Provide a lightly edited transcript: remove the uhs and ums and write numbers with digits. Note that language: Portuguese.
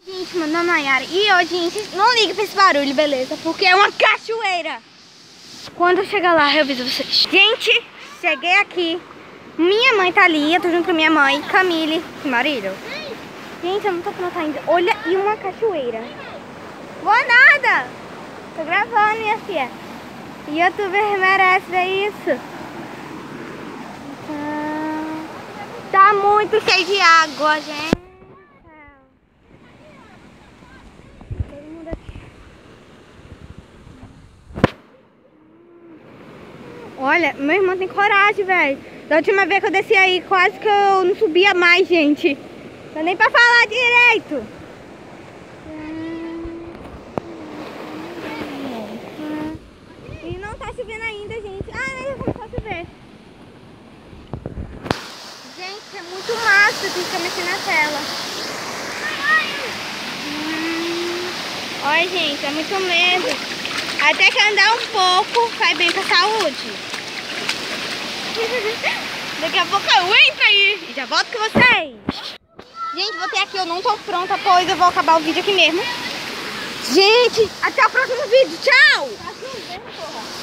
Gente, meu nome é Nayara e hoje, gente, não liga pra esse barulho, beleza? Porque é uma cachoeira. Quando eu chegar lá, eu aviso vocês. Gente, cheguei aqui. Minha mãe tá ali, eu tô junto com minha mãe, Camille e Marília. Gente, eu não tô pronta ainda. Olha, e uma cachoeira. Boa nada! Tô gravando, minha filha. YouTuber merece ver isso. Tá muito cheio de água, gente. Olha, meu irmão tem coragem, velho. Da última vez que eu desci aí, quase que eu não subia mais, gente. Não nem pra falar direito. E não tá chovendo ainda, gente. Ah, já começou a chover. Gente, é muito massa. Tem que mexer na tela. Olha, gente, é muito medo. Até que andar um pouco faz bem pra saúde. Daqui a pouco eu entro aí e já volto com vocês. Gente, voltei aqui, eu não tô pronta, pois eu vou acabar o vídeo aqui mesmo. Gente, até o próximo vídeo. Tchau!